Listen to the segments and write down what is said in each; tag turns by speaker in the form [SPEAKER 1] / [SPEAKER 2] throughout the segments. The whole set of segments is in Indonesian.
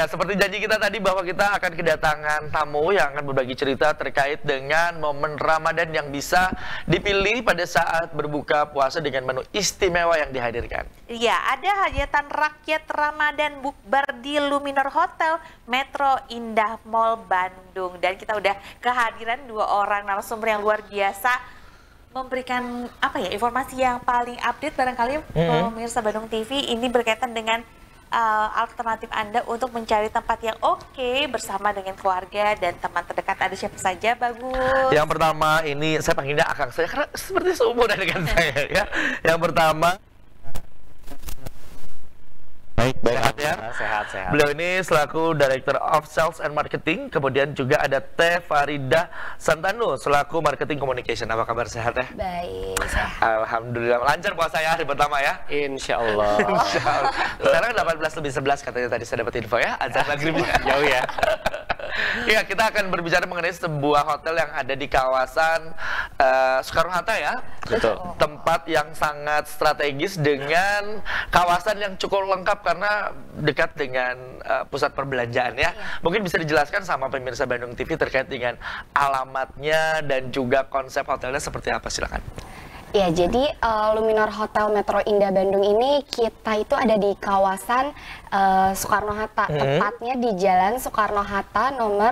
[SPEAKER 1] Ya, seperti janji kita tadi bahwa kita akan kedatangan tamu yang akan berbagi cerita terkait dengan momen Ramadan yang bisa dipilih pada saat berbuka puasa dengan menu istimewa yang dihadirkan.
[SPEAKER 2] Iya, ada hajatan rakyat Ramadan bukber di Luminor Hotel Metro Indah Mall Bandung. Dan kita udah kehadiran dua orang narasumber yang luar biasa memberikan informasi yang paling update barangkali pemirsa Bandung TV ini berkaitan dengan alternatif Anda untuk mencari tempat yang oke bersama dengan keluarga dan teman terdekat. Ada siapa saja, Bagus?
[SPEAKER 1] Yang pertama ini saya panggilnya Akang saya karena seperti seumuran dengan saya ya. Yang pertama baik sehat ya.
[SPEAKER 3] Sehat.
[SPEAKER 1] Beliau ini selaku Director of Sales and Marketing, kemudian juga ada Teh Farida Santanu selaku Marketing Communication. Apa kabar, sehat ya?
[SPEAKER 4] Baik, sehat.
[SPEAKER 1] Alhamdulillah, lancar puasa ya hari pertama ya?
[SPEAKER 3] Insya Allah.
[SPEAKER 1] Sekarang 18:11 katanya tadi saya dapat info ya, azan maghribnya.
[SPEAKER 3] Jauh ya.
[SPEAKER 1] Iya, kita akan berbicara mengenai sebuah hotel yang ada di kawasan Soekarno-Hatta ya.
[SPEAKER 3] Betul.
[SPEAKER 1] Tempat yang sangat strategis dengan kawasan yang cukup lengkap karena dekat dengan pusat perbelanjaan ya. Mungkin bisa dijelaskan sama pemirsa Bandung TV terkait dengan alamatnya dan juga konsep hotelnya seperti apa, silakan.
[SPEAKER 4] Ya, jadi Luminor Hotel Metro Indah Bandung ini kita itu ada di kawasan Soekarno-Hatta, tepatnya di Jalan Soekarno-Hatta nomor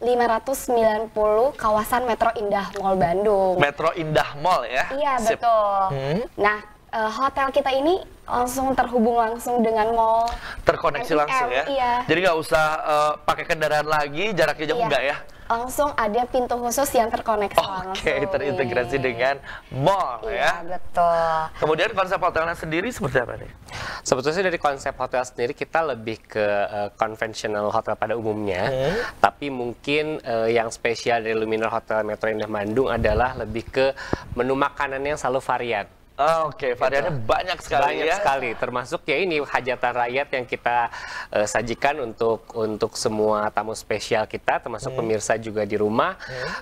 [SPEAKER 4] 590 kawasan Metro Indah Mall Bandung.
[SPEAKER 1] Metro Indah Mall ya?
[SPEAKER 4] Iya,
[SPEAKER 1] Sip.
[SPEAKER 4] betul. Nah, hotel kita ini langsung terhubung langsung dengan mall.
[SPEAKER 1] Terkoneksi langsung ya?
[SPEAKER 4] Iya.
[SPEAKER 1] Jadi nggak usah pakai kendaraan lagi, jaraknya jauh enggak ya?
[SPEAKER 4] Langsung ada pintu khusus yang terkoneksi langsung.
[SPEAKER 1] Oke, terintegrasi dengan mall ya.
[SPEAKER 4] Iya, betul.
[SPEAKER 1] Kemudian konsep hotelnya sendiri seperti apa nih?
[SPEAKER 3] Sebetulnya dari konsep hotel sendiri kita lebih ke konvensional hotel pada umumnya. Tapi mungkin yang spesial dari Luminor Hotel Metro Indah Bandung adalah lebih ke menu makanan yang selalu varian.
[SPEAKER 1] Oke, variannya banyak sekali
[SPEAKER 3] Banyak
[SPEAKER 1] ya.
[SPEAKER 3] sekali, termasuk ya ini hajatan rakyat yang kita sajikan untuk semua tamu spesial kita, termasuk pemirsa juga di rumah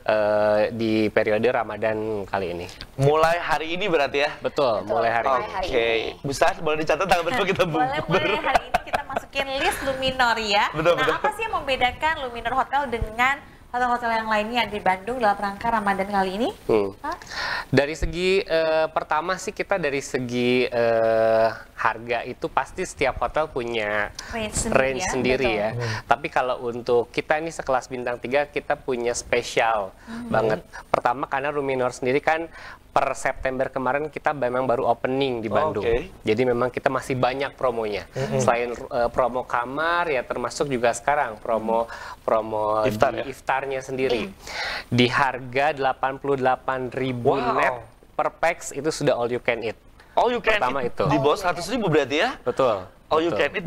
[SPEAKER 3] di periode Ramadan kali ini.
[SPEAKER 1] Mulai hari ini berarti ya?
[SPEAKER 3] Betul, mulai hari ini.
[SPEAKER 1] Oke, Ustaz boleh dicatat tanggal berapa kita
[SPEAKER 2] Boleh,
[SPEAKER 1] bukber?
[SPEAKER 2] hari ini kita masukin list Luminor ya.
[SPEAKER 1] Betul.
[SPEAKER 2] Apa sih yang membedakan Luminor Hotel dengan hotel-hotel yang lainnya di Bandung dalam rangka Ramadan kali ini?
[SPEAKER 3] Dari segi pertama sih kita dari segi harga itu pasti setiap hotel punya range sendiri ya. Tapi kalau untuk kita ini sekelas bintang 3 kita punya spesial banget. Pertama karena Luminor sendiri kan per September kemarin kita memang baru opening di Bandung. Jadi memang kita masih banyak promonya. Selain promo kamar ya termasuk juga sekarang promo
[SPEAKER 1] Iftar,
[SPEAKER 3] di iftarnya sendiri. Di harga 88.000 net per pax itu sudah all you can eat.
[SPEAKER 1] All you can
[SPEAKER 3] Pertama
[SPEAKER 1] eat
[SPEAKER 3] itu.
[SPEAKER 1] di bawah 100.000 berarti ya?
[SPEAKER 3] Betul.
[SPEAKER 1] All you can eat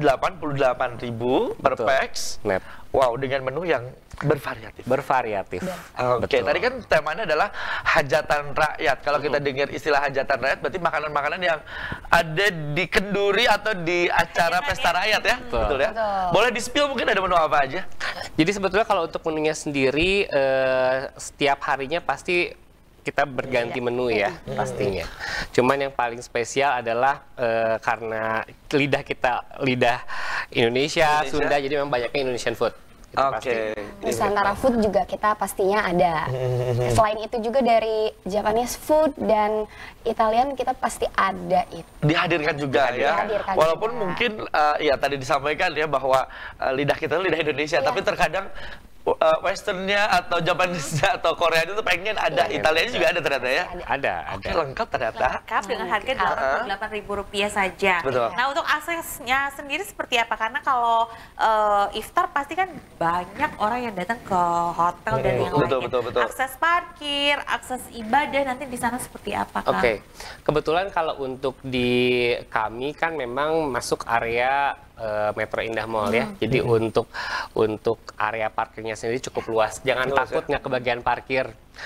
[SPEAKER 1] 88.000 per pax.
[SPEAKER 3] Net.
[SPEAKER 1] Wow, dengan menu yang bervariatif.
[SPEAKER 3] Bervariatif.
[SPEAKER 1] Oke, tadi kan temanya adalah hajatan rakyat. Kalau kita dengar istilah hajatan rakyat, berarti makanan-makanan yang ada di kenduri atau di acara pesta rakyat ya? Betul ya? Boleh di-spill mungkin ada menu apa aja?
[SPEAKER 3] Jadi sebetulnya kalau untuk menunya sendiri, setiap harinya pasti kita berganti menu ya pastinya. Cuman yang paling spesial adalah karena lidah kita lidah Indonesia, Sunda, jadi memang banyaknya Indonesian food.
[SPEAKER 1] Oke.
[SPEAKER 4] Nusantara food juga kita pastinya ada. Selain itu juga dari Japanese food dan Italian kita pasti ada itu.
[SPEAKER 1] Dihadirkan juga ya.
[SPEAKER 4] Dihadirkan
[SPEAKER 1] Walaupun
[SPEAKER 4] juga.
[SPEAKER 1] mungkin ya tadi disampaikan ya bahwa lidah kita lidah Indonesia, tapi terkadang Westernnya atau Japanese-nya atau Korea itu pengen ada, Italianya juga ada ternyata ya.
[SPEAKER 3] Ada.
[SPEAKER 1] Oke, lengkap ternyata.
[SPEAKER 2] Lengkap dengan harga Rp88.000 saja.
[SPEAKER 1] Betul.
[SPEAKER 2] Nah, untuk aksesnya sendiri seperti apa? Karena kalau iftar pasti kan banyak orang yang datang ke hotel dan yang lainnya.
[SPEAKER 1] Betul.
[SPEAKER 2] Akses parkir, akses ibadah nanti di sana seperti apa, Kang?
[SPEAKER 3] Oke. Kebetulan kalau untuk di kami kan memang masuk area Metro Indah Mall ya. Jadi untuk area parkirnya sendiri cukup luas. Jangan takut nggak kebagian parkir.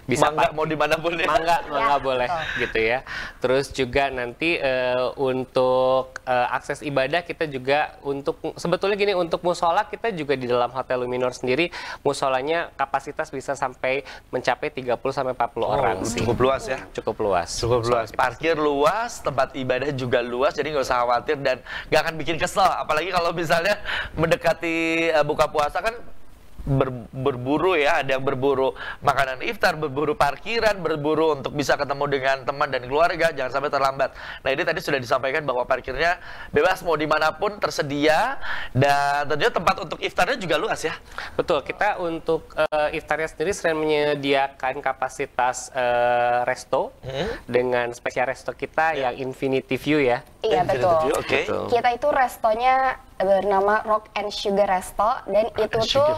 [SPEAKER 3] bisa
[SPEAKER 1] mangga mau dimanapun ya.
[SPEAKER 3] Mangga boleh gitu ya. Terus juga nanti untuk akses ibadah kita juga sebetulnya gini, untuk musola kita juga di dalam Hotel Luminor sendiri musolanya kapasitas bisa sampai mencapai 30-40 orang sih.
[SPEAKER 1] Cukup luas ya.
[SPEAKER 3] Cukup luas.
[SPEAKER 1] Parkir luas, tempat ibadah juga luas, jadi nggak usah khawatir dan nggak akan bikin kesel. Apalagi kalau misalnya mendekati buka puasa kan berburu ya, ada yang berburu makanan iftar, berburu parkiran, berburu untuk bisa ketemu dengan teman dan keluarga, jangan sampai terlambat. Nah ini tadi sudah disampaikan bahwa parkirnya bebas mau dimanapun tersedia, dan tentunya tempat untuk iftarnya juga luas ya.
[SPEAKER 3] Betul, kita untuk iftarnya sendiri selain menyediakan kapasitas resto dengan spesial resto kita yang Infinity View ya.
[SPEAKER 4] Iya betul.
[SPEAKER 1] Okay.
[SPEAKER 4] Kita itu restonya bernama Rock and Sugar Resto, dan itu tuh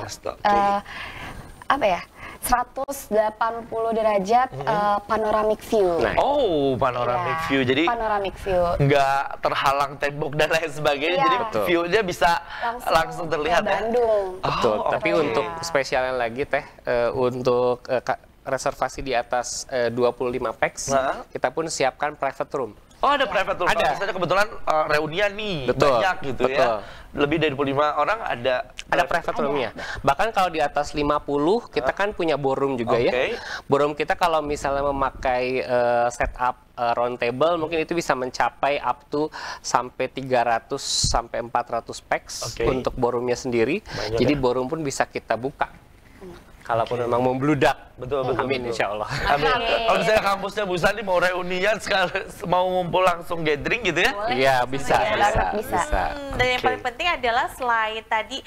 [SPEAKER 4] apa ya, 180 derajat panoramic view.
[SPEAKER 1] Panoramic view. Jadi
[SPEAKER 4] panoramic view.
[SPEAKER 1] Nggak terhalang tembok dan lain sebagainya. Jadi view-nya bisa langsung terlihat ya.
[SPEAKER 4] Bandung.
[SPEAKER 3] Betul. Tapi untuk spesialnya lagi Teh, untuk reservasi di atas 25 pax, kita pun siapkan private room.
[SPEAKER 1] Oh, ada private room.
[SPEAKER 3] Ada.
[SPEAKER 1] Misalnya kebetulan reunian nih,
[SPEAKER 3] Betul.
[SPEAKER 1] banyak gitu ya. Lebih dari 25 orang ada
[SPEAKER 3] private room-nya. Bahkan kalau di atas 50 kita kan punya ballroom juga ya. Ballroom kita kalau misalnya memakai setup round table mungkin itu bisa mencapai up to sampai 300 sampai 400 pax untuk ballroom-nya sendiri. Banyak. Jadi ballroom pun bisa kita buka. Kalaupun memang membludak.
[SPEAKER 1] Betul.
[SPEAKER 3] Amin, insya Allah.
[SPEAKER 1] Amin. Kalau misalnya kampusnya Bu Sandi mau reunian sekali, mau ngumpul langsung gathering gitu ya?
[SPEAKER 3] Iya, bisa.
[SPEAKER 2] Dan yang paling penting adalah selain tadi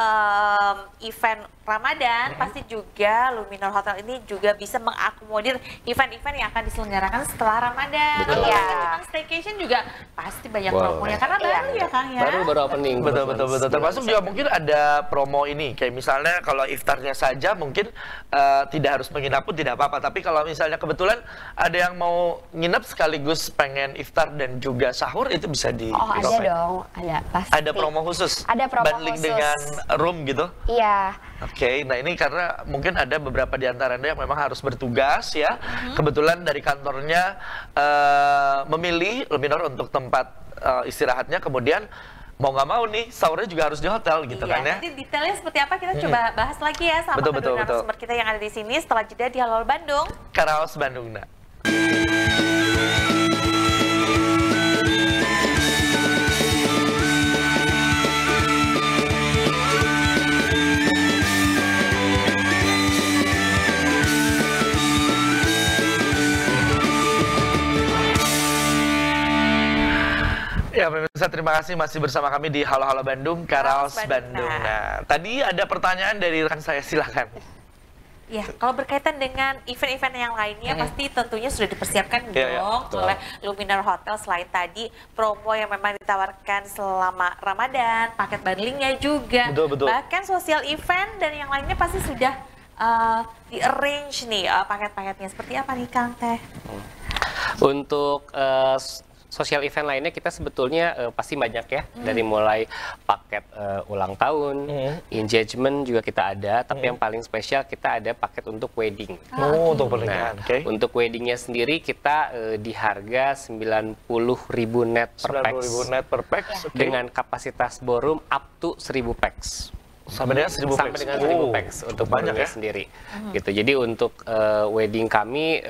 [SPEAKER 2] event Ramadan, pasti juga Luminor Hotel ini juga bisa mengakomodir event-event yang akan diselenggarakan setelah Ramadan. Kalau cuma staycation juga pasti banyak promonya, karena baru ya Kang ya.
[SPEAKER 3] Baru opening.
[SPEAKER 1] Betul. Termasuk juga mungkin ada promo ini, kayak misalnya kalau iftarnya saja mungkin tidak harus menginap pun tidak apa-apa. Tapi kalau misalnya kebetulan ada yang mau nginep sekaligus pengen iftar dan juga sahur, itu bisa di
[SPEAKER 4] ada dong, ada pasti.
[SPEAKER 1] Ada promo khusus?
[SPEAKER 4] Ada promo
[SPEAKER 1] bundling
[SPEAKER 4] khusus
[SPEAKER 1] dengan room gitu?
[SPEAKER 4] Iya.
[SPEAKER 1] Oke, nah ini karena mungkin ada beberapa di antara Anda yang memang harus bertugas ya. Kebetulan dari kantornya memilih Luminor untuk tempat istirahatnya, kemudian mau nggak mau nih sahurnya juga harus di hotel gitu kan ya.
[SPEAKER 2] Nanti detailnya seperti apa kita coba bahas lagi ya sama kedua narasumber kita yang ada di sini setelah jeda di Halo Bandung.
[SPEAKER 1] Karaos Bandung. Ya pemirsa, terima kasih masih bersama kami di Halo Halo Bandung, Karaos Bandung. Nah, tadi ada pertanyaan dari rekan saya, silakan.
[SPEAKER 2] Ya, kalau berkaitan dengan event-event yang lainnya pasti tentunya sudah dipersiapkan dong oleh Luminor Hotel. Selain tadi promo yang memang ditawarkan selama Ramadan, paket bundlingnya juga, bahkan sosial event dan yang lainnya pasti sudah di-arrange nih paket-paketnya. Seperti apa nih Kang Teh?
[SPEAKER 3] Untuk sosial event lainnya kita sebetulnya pasti banyak ya, dari mulai paket ulang tahun, engagement juga kita ada, tapi yang paling spesial kita ada paket untuk wedding.
[SPEAKER 1] Untuk pernikahan.
[SPEAKER 3] Untuk weddingnya sendiri kita di harga 90.000 net per pax.
[SPEAKER 1] 90.000 net per pax.
[SPEAKER 3] Dengan kapasitas ballroom up to 1.000 pax.
[SPEAKER 1] Sampai dengan 1.000 pax.
[SPEAKER 3] Sampai dengan 1.000 pax untuk ballroomnya sendiri. Gitu. Jadi untuk wedding kami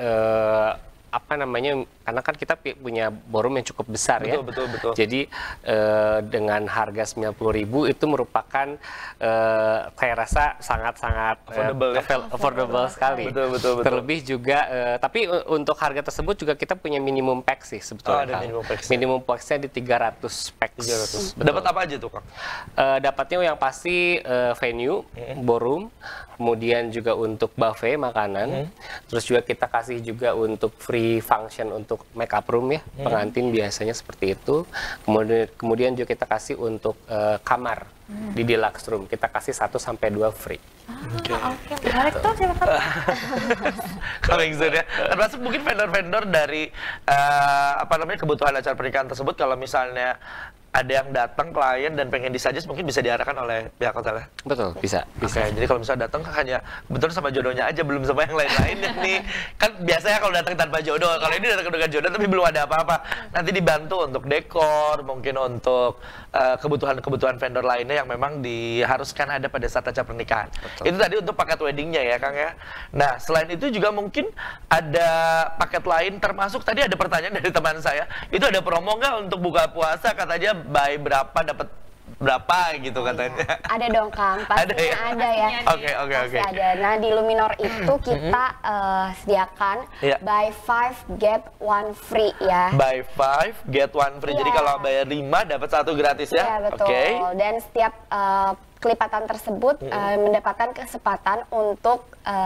[SPEAKER 3] karena kan kita punya ballroom yang cukup besar ya.
[SPEAKER 1] Betul.
[SPEAKER 3] Jadi dengan harga 90.000 itu merupakan saya rasa sangat-sangat affordable sekali.
[SPEAKER 1] Betul.
[SPEAKER 3] Terlebih juga tapi untuk harga tersebut juga kita punya minimum pax sih sebetulnya. Minimum pax-nya di 300 pax.
[SPEAKER 1] Dapat apa aja tuh Kang?
[SPEAKER 3] Dapatnya yang pasti venue, ballroom, kemudian juga untuk buffet makanan. Terus juga kita kasih juga untuk free function untuk make up room ya, pengantin biasanya seperti itu. Kemudian juga kita kasih untuk kamar di deluxe room, kita kasih 1-2 free.
[SPEAKER 2] Oke, menarik tuh, silakan.
[SPEAKER 1] Coming soon ya. Termasuk mungkin vendor-vendor dari kebutuhan acara pernikahan tersebut, kalau misalnya ada yang datang klien dan pengen disuggest mungkin bisa diarahkan oleh pihak hotel ya?
[SPEAKER 3] Betul, bisa.
[SPEAKER 1] Oke, jadi kalau misalnya datang hanya kebetulan sama jodohnya aja, belum sama yang lain-lainnya nih. Kan biasanya kalau datang tanpa jodoh, kalau ini datang dengan jodoh tapi belum ada apa-apa. Nanti dibantu untuk dekor, mungkin untuk kebutuhan-kebutuhan vendor lainnya yang memang diharuskan ada pada saat acara pernikahan.
[SPEAKER 3] Betul.
[SPEAKER 1] Itu tadi untuk paket weddingnya ya Kang ya. Nah selain itu juga mungkin ada paket lain, termasuk tadi ada pertanyaan dari teman saya, itu ada promo nggak untuk buka puasa, katanya buy berapa dapat berapa gitu katanya.
[SPEAKER 4] Ada dong Kang, pastinya ada ya.
[SPEAKER 1] Oke.
[SPEAKER 4] Pasti ada. Nah di Luminor itu kita sediakan buy 5 get 1 free ya.
[SPEAKER 1] Buy 5 get 1 free. Jadi kalau bayar 5 dapat 1 gratis ya.
[SPEAKER 4] Iya betul. Dan setiap kelipatan tersebut mendapatkan kesempatan untuk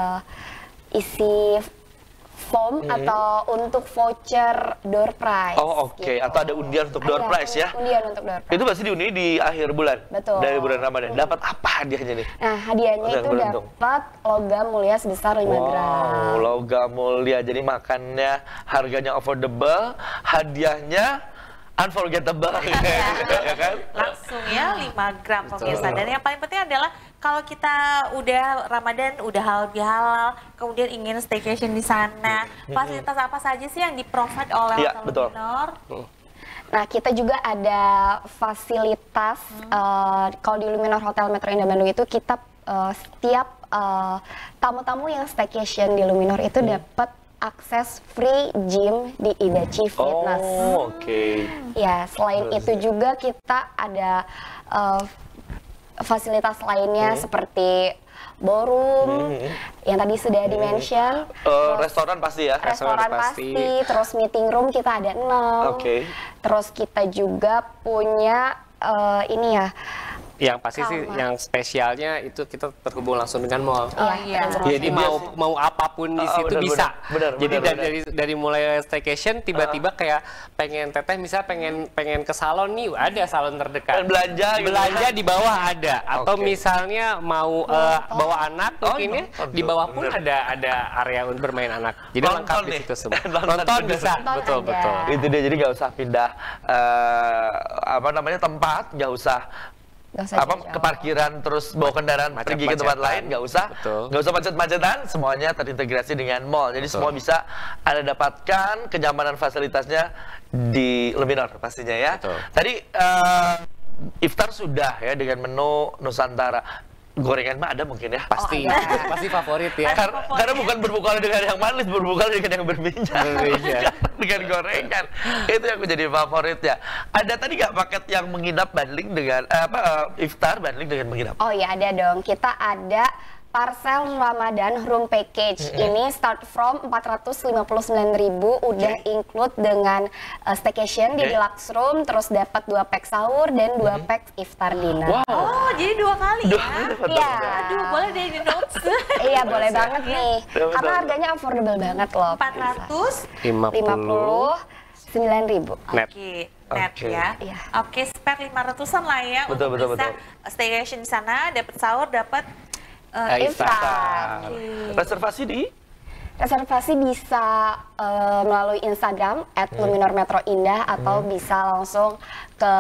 [SPEAKER 4] isi form atau untuk voucher door prize.
[SPEAKER 1] Oh oke,
[SPEAKER 4] gitu.
[SPEAKER 1] atau ada undian untuk door prize ya?
[SPEAKER 4] Undian untuk door prize.
[SPEAKER 1] Itu pasti diundi di akhir bulan?
[SPEAKER 4] Betul.
[SPEAKER 1] Dari bulan Ramadan. Dapat apa hadiahnya nih?
[SPEAKER 4] Nah hadiahnya itu dapat logam mulia sebesar 5 gram.
[SPEAKER 1] Wow, logam mulia. Jadi makannya harganya affordable, hadiahnya unforgettable. Ya kan?
[SPEAKER 2] Langsung ya 5 gram pemirsa. Dan yang paling penting adalah kalau kita udah Ramadan, udah halal bihalal, kemudian ingin staycation di sana, fasilitas apa saja sih yang di-provide oleh Hotel Luminor?
[SPEAKER 4] Nah, kita juga ada fasilitas, kalau di Luminor Hotel Metro Indah Bandung itu kita setiap tamu-tamu yang staycation di Luminor itu dapat akses free gym di Idachi Fitness.
[SPEAKER 1] Oh, oke.
[SPEAKER 4] Ya, selain itu juga kita ada fasilitas lainnya seperti ballroom yang tadi sudah di-mention.
[SPEAKER 1] Restoran pasti ya?
[SPEAKER 4] Restoran pasti, terus meeting room kita ada 6. Terus kita juga punya ini ya.
[SPEAKER 3] Yang pasti sih yang spesialnya itu kita terhubung langsung dengan mall. Jadi mau apapun di situ bisa. Jadi dari mulai staycation tiba-tiba kayak pengen teteh misalnya pengen ke salon nih, ada salon terdekat.
[SPEAKER 1] Dan belanja
[SPEAKER 3] di bawah ada. Atau misalnya mau bawa anak mungkin di bawah pun ada area untuk bermain anak. Jadi lengkap di situ semua. Nonton bisa. Betul.
[SPEAKER 1] Itu dia, jadi nggak usah pindah tempat, nggak usah ke parkiran terus bawa kendaraan pergi ke tempat lain, nggak usah macet-macetan, semuanya terintegrasi dengan mall, jadi semua bisa Anda dapatkan kenyamanan fasilitasnya di Luminor pastinya ya. Tadi iftar sudah ya dengan menu Nusantara. Gorengan mah ada mungkin ya?
[SPEAKER 3] Pasti favorit ya.
[SPEAKER 1] Karena bukan berbuka dengan yang manis, berbuka dengan yang berminyak. Dengan gorengan. Itu yang menjadi favorit ya. Ada tadi nggak paket yang menginap banding dengan iftar banding dengan menginap? Oh
[SPEAKER 4] iya ada dong. Kita ada Parcel Ramadan Room Package. Ini start from 459.000 udah include dengan staycation di deluxe room, terus dapat 2 pack sahur dan 2 pack iftar dinner.
[SPEAKER 2] Oh, jadi 2 kali ya?
[SPEAKER 4] Iya.
[SPEAKER 2] Aduh, boleh deh di notes.
[SPEAKER 4] Iya, boleh banget nih. Karena harganya affordable banget loh.
[SPEAKER 2] 459.000.
[SPEAKER 3] Net.
[SPEAKER 2] Net ya. Oke, spare 500-an lah ya.
[SPEAKER 1] Betul.
[SPEAKER 2] Staycation di sana, dapat sahur, dapat
[SPEAKER 4] iftar.
[SPEAKER 1] Reservasi
[SPEAKER 4] bisa melalui Instagram @luminormetroindah atau bisa langsung ke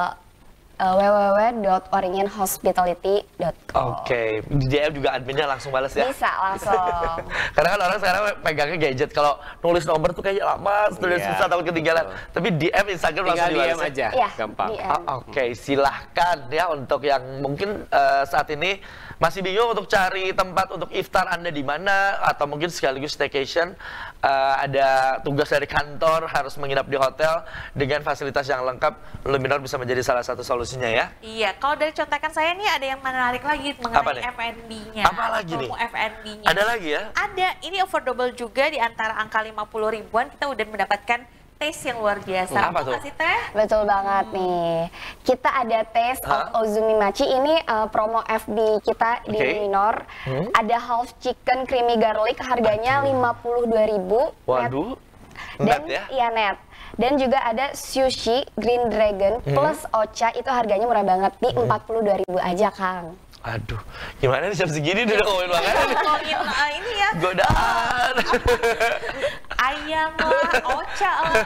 [SPEAKER 4] www.oringenhospitality.com.
[SPEAKER 1] Oke, di DM juga adminnya langsung balas ya?
[SPEAKER 4] Bisa langsung.
[SPEAKER 1] Karena kan orang sekarang pegangnya gadget, kalau nulis nomor tuh kayaknya lama, susah takut ketinggalan. Tapi DM Instagram langsung dibalas
[SPEAKER 3] aja, gampang.
[SPEAKER 1] Oke, silahkan ya untuk yang mungkin saat ini masih bingung untuk cari tempat untuk iftar Anda di mana, atau mungkin sekaligus staycation, ada tugas dari kantor harus menginap di hotel dengan fasilitas yang lengkap, Luminor bisa menjadi salah satu solusinya ya.
[SPEAKER 2] Iya, kalau dari contekan saya nih ada yang menarik lagi mengenai F&B-nya.
[SPEAKER 1] Apa lagi nih?
[SPEAKER 2] F&B-nya.
[SPEAKER 1] Ada lagi ya?
[SPEAKER 2] Ada, ini affordable juga di antara angka 50 ribuan kita udah mendapatkan taste yang luar biasa.
[SPEAKER 1] Apa tuh?
[SPEAKER 2] Kasih teh?
[SPEAKER 4] Betul banget nih. Kita ada taste of Ozumimachi. Ini promo FB kita di Luminor. Ada half chicken creamy garlic, harganya 52.000.
[SPEAKER 1] Waduh.
[SPEAKER 4] Dan net. Dan juga ada sushi green dragon plus ocha, itu harganya murah banget di 42.000 aja, Kang.
[SPEAKER 1] Aduh, gimana nih jam segini udah ngomongin makanan?
[SPEAKER 2] Ngomongin ini ya.
[SPEAKER 1] Godaan.
[SPEAKER 2] ayam lah, oca lah,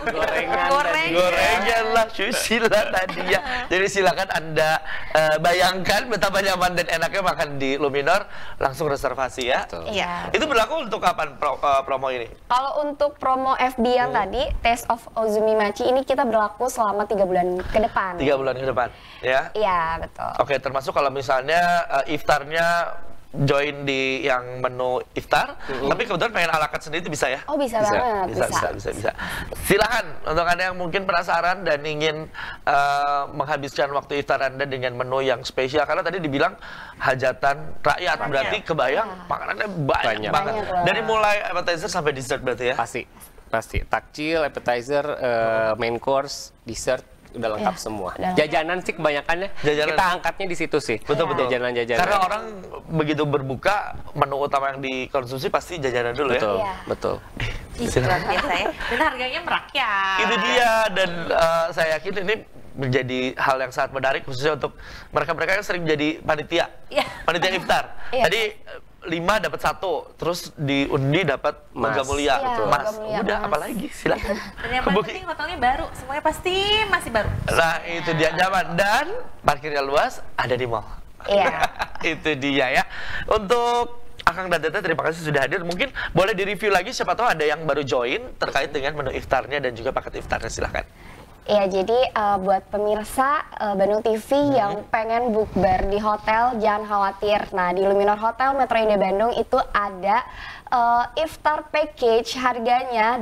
[SPEAKER 1] gorengan lah, sushi lah tadi ya. Jadi silakan Anda bayangkan betapa nyaman dan enaknya makan di Luminor, langsung reservasi ya.
[SPEAKER 2] Iya.
[SPEAKER 1] Itu berlaku untuk kapan promo ini?
[SPEAKER 4] Kalau untuk promo FB yang tadi, Taste of Ozumimachi ini kita berlaku selama 3 bulan ke depan.
[SPEAKER 1] 3 bulan ke depan, ya?
[SPEAKER 4] Iya, betul.
[SPEAKER 1] Oke, termasuk kalau misalnya iftarnya join di yang menu iftar, tapi kebetulan pengen ala carte sendiri itu bisa ya?
[SPEAKER 4] Oh, bisa banget.
[SPEAKER 1] Bisa. Silakan untuk Anda yang mungkin penasaran dan ingin menghabiskan waktu iftar Anda dengan menu yang spesial, karena tadi dibilang hajatan rakyat, berarti kebayang makanannya banyak banget. Dari mulai appetizer sampai dessert berarti ya?
[SPEAKER 3] Pasti. Takjil, appetizer, main course, dessert, udah lengkap semua. Jajanan sih kebanyakannya kita angkatnya di situ sih.
[SPEAKER 1] Betul.
[SPEAKER 3] Jajanan.
[SPEAKER 1] Karena orang begitu berbuka, menu utama yang dikonsumsi pasti jajanan dulu ya.
[SPEAKER 3] Betul.
[SPEAKER 2] Luar biasa ya. Dan harganya merakyat.
[SPEAKER 1] Itu dia, dan saya yakin ini menjadi hal yang sangat menarik khususnya untuk mereka-mereka yang sering jadi panitia iftar. Tadi 5 dapat 1, terus diundi dapat Mangga Mulia, Mas. Udah apalagi silakan.
[SPEAKER 2] Dan yang paling penting hotelnya baru, semuanya pasti masih baru.
[SPEAKER 1] Nah, itu dia, nyaman dan parkirnya luas, ada di mall.
[SPEAKER 4] Iya.
[SPEAKER 1] Itu dia ya. Untuk Akang dan Teteh, terima kasih sudah hadir. Mungkin boleh direview lagi, siapa tahu ada yang baru join terkait dengan menu iftarnya dan juga paket iftarnya, silakan.
[SPEAKER 4] Ya, jadi buat pemirsa Bandung TV yang pengen bukber di hotel, jangan khawatir. Nah, di Luminor Hotel Metro Indah Bandung itu ada iftar package, harganya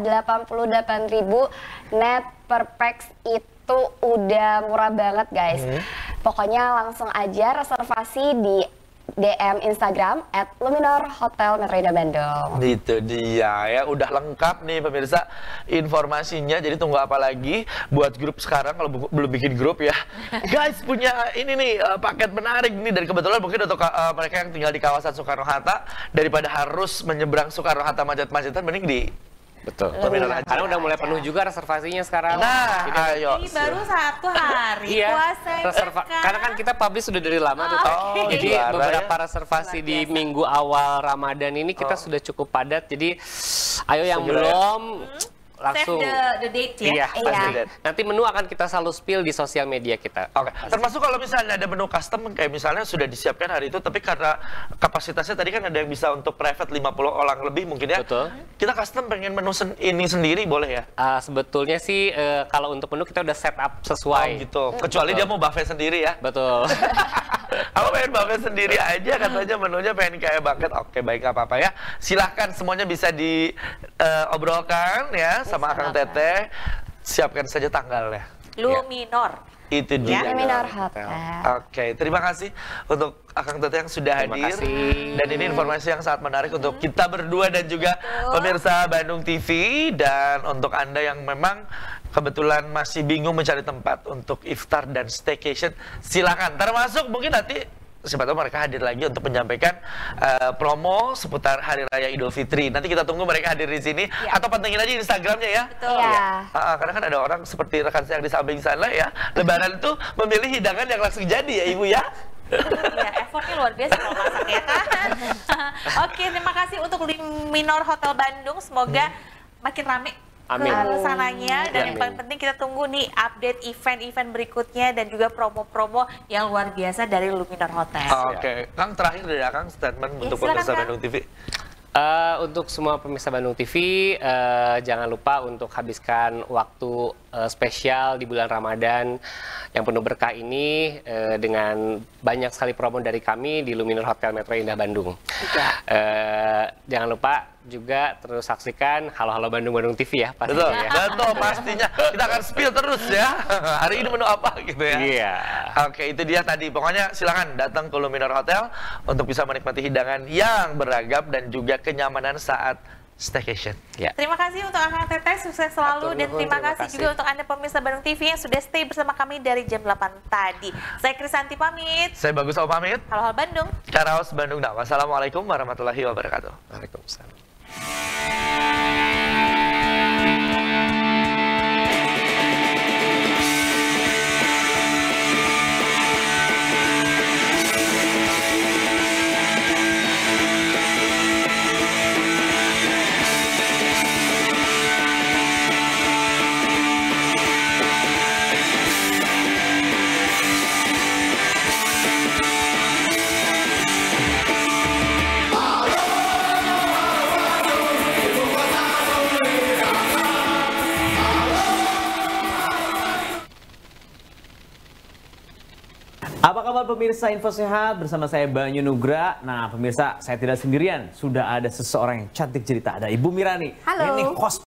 [SPEAKER 4] 88.000 net per pax, itu udah murah banget guys. Pokoknya langsung aja reservasi di DM Instagram @luminorhotel Metro Indah Bandung.
[SPEAKER 1] Itu dia ya, udah lengkap nih pemirsa informasinya. Jadi tunggu apa lagi buat grup sekarang kalau belum bikin grup ya. Guys, punya ini nih paket menarik nih, dan kebetulan mungkin untuk mereka yang tinggal di kawasan Soekarno-Hatta, daripada harus menyeberang Soekarno-Hatta macet-macetan, mending di
[SPEAKER 3] Betul. Karena udah mulai penuh juga reservasinya sekarang.
[SPEAKER 1] Nah, ayo.
[SPEAKER 2] Ini baru 1 hari puasa.
[SPEAKER 3] Karena kan kita publish sudah dari lama tuh. Jadi beberapa reservasi di minggu awal Ramadan ini kita sudah cukup padat. Jadi ayo yang belum langsung
[SPEAKER 2] save the date ya.
[SPEAKER 3] Iya. Nanti menu akan kita selalu spill di sosial media kita.
[SPEAKER 1] Oke. Termasuk kalau misalnya ada menu custom kayak misalnya sudah disiapkan hari itu, tapi karena kapasitasnya tadi kan ada yang bisa untuk private 50 orang lebih mungkin ya.
[SPEAKER 3] Betul.
[SPEAKER 1] Kita custom pengen menu ini sendiri boleh ya?
[SPEAKER 3] Sebetulnya sih kalau untuk menu kita udah set up sesuai.
[SPEAKER 1] Gitu. Kecuali dia mau buffet sendiri ya.
[SPEAKER 3] Betul.
[SPEAKER 1] Aku pengen buffet sendiri aja, katanya menunya pengen kayak bucket. Oke, baik, nggak apa-apa ya. Silahkan, semuanya bisa diobrolkan ya sama Akang Teteh. Siapkan saja tanggalnya.
[SPEAKER 2] Luminor.
[SPEAKER 1] Itu dia.
[SPEAKER 4] Luminor Hotel.
[SPEAKER 1] Oke, terima kasih untuk Akang Teteh yang sudah hadir. Dan ini informasi yang sangat menarik untuk kita berdua dan juga pemirsa Bandung TV. Dan untuk Anda yang memang kebetulan masih bingung mencari tempat untuk iftar dan staycation, silakan. Termasuk mungkin nanti siapa tahu mereka hadir lagi untuk menyampaikan promo seputar Hari Raya Idul Fitri. Nanti kita tunggu mereka hadir di sini, atau pantengin aja Instagramnya ya.
[SPEAKER 2] Betul.
[SPEAKER 1] Karena kan ada orang seperti rekan saya yang di samping sana ya, Lebaran itu memilih hidangan yang langsung jadi ya Ibu ya.
[SPEAKER 2] Ya, effortnya luar biasa kalau masak ya kan. Oke, terima kasih untuk Luminor Hotel Bandung. Semoga makin rame ke sananya, dan yang paling penting kita tunggu nih update event-event berikutnya dan juga promo-promo yang luar biasa dari Luminor Hotel.
[SPEAKER 1] Oke, Kang, terakhir dari Akang statement untuk pemirsa Bandung TV.
[SPEAKER 3] Untuk semua pemirsa Bandung TV, jangan lupa untuk habiskan waktu spesial di bulan Ramadan yang penuh berkah ini dengan banyak sekali promo dari kami di Luminor Hotel Metro Indah Bandung. Jangan lupa juga terus saksikan Halo Bandung TV ya pastinya.
[SPEAKER 1] Betul, betul pastinya. Kita akan spill terus ya. Hari ini menu apa gitu ya.
[SPEAKER 3] Iya.
[SPEAKER 1] Oke, itu dia tadi. Pokoknya silakan datang ke Luminor Hotel untuk bisa menikmati hidangan yang beragam dan juga kenyamanan saat staycation.
[SPEAKER 3] Ya.
[SPEAKER 2] Terima kasih untuk Akang Teteh, sukses selalu, dan terima kasih juga untuk Anda pemirsa Bandung TV yang sudah stay bersama kami dari jam 8 tadi. Saya Krisanti pamit.
[SPEAKER 1] Saya Bagus pamit.
[SPEAKER 2] Halo Bandung.
[SPEAKER 1] Karaos Bandung. Wassalamualaikum warahmatullahi wabarakatuh.
[SPEAKER 3] Waalaikumsalam.
[SPEAKER 5] Apa kabar pemirsa Info Sehat, bersama saya Banyu Nugra. Nah pemirsa, saya tidak sendirian, sudah ada seseorang yang cantik cerita, ada Ibu Mirani.
[SPEAKER 2] Halo.
[SPEAKER 5] Ini host